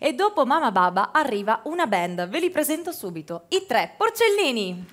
E dopo Mamma Baba arriva una band. Ve li presento subito, i Tre Porcellini.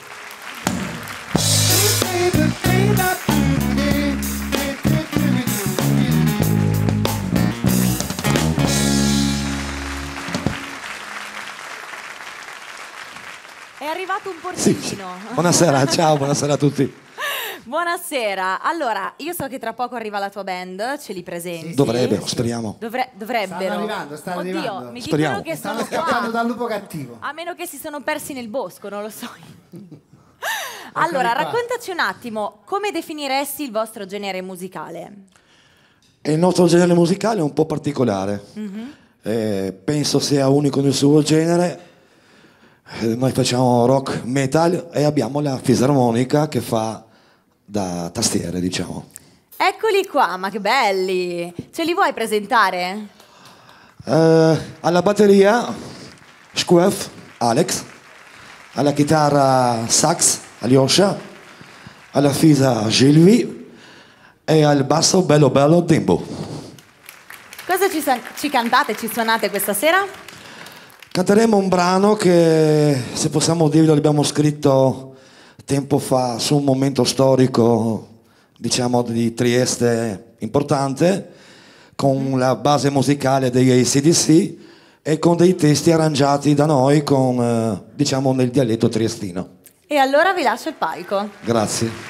È arrivato un porcellino. Sì. Buonasera, ciao, buonasera a tutti. Buonasera. Allora, io so che tra poco arriva la tua band, ce li presenti? Dovrebbero, speriamo. Dovrebbero. Stanno Oddio, arrivando. mi Speriamo. dicono che Stanno sono scappando qua. dal lupo cattivo. A meno che si sono persi nel bosco, non lo so. Allora, qua. raccontaci un attimo, come definiresti il vostro genere musicale? E il nostro genere musicale è un po' particolare. Penso sia unico nel suo genere. Noi facciamo rock metal e abbiamo la fisarmonica che fa da tastiere, diciamo. Eccoli qua, ma che belli! Ce li vuoi presentare? Alla batteria Squef, Alex, alla chitarra sax, Alyosha, alla fisa Gilvi e al basso bello bello Dimbo. Cosa ci cantate, ci suonate questa sera? Canteremo un brano che, se possiamo dirlo, l'abbiamo scritto tempo fa su un momento storico, diciamo, di Trieste importante, con la base musicale degli AC/DC e con dei testi arrangiati da noi con, diciamo, nel dialetto triestino. E allora vi lascio il palco. Grazie.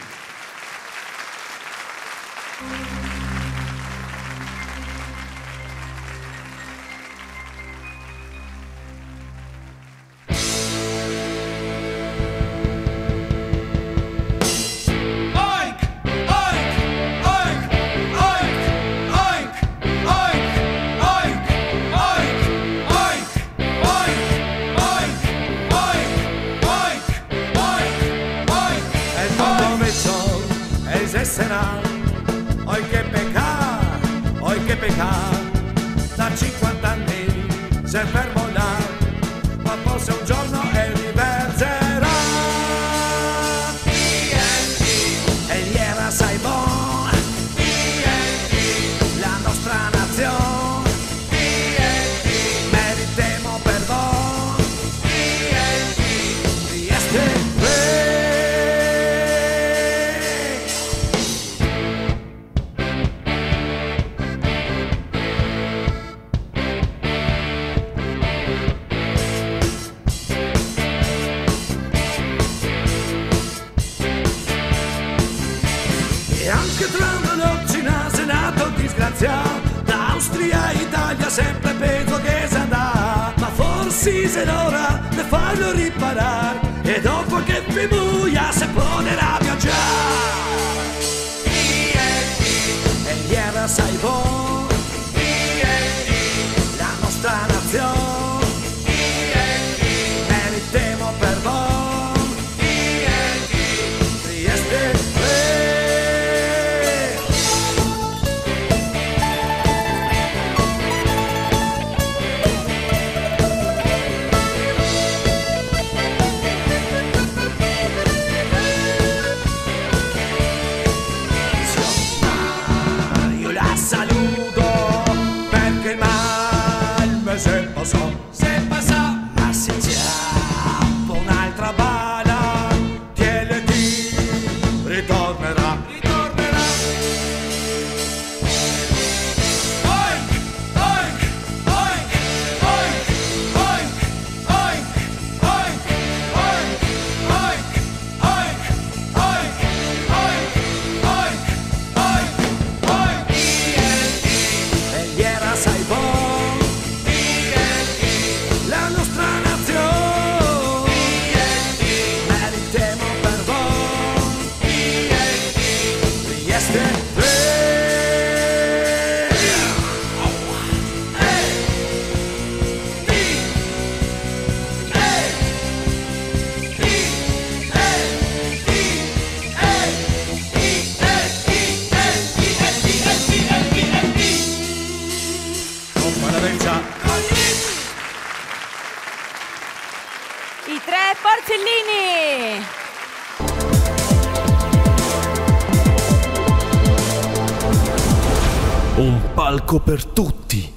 Oi che peccato, da 50 anni sei fermo là, ma forse un giorno riverserà. E gli era sai buon, la nostra nazione, meritiamo per voi, Trieste. Anche tra veloci nato disgraziato, da Austria e Italia sempre penso che si andrà, ma forse se l'ora di farlo riparare e dopo che vi buia se potrà viaggiare. E gli era sai buon, la nostra nazione, meritiamo per voi, Trieste. Se passa, ma se c'è un'altra bala, tieniti, ritornerà. Oink, oink, oink, oink, oink, oink, oink, oink, oink, oink, oink, oink, oink, oink. E gli era sai buon, la nostra nazione, meritiamo per voi, Trieste. I Tre Porcellini! Un palco per tutti.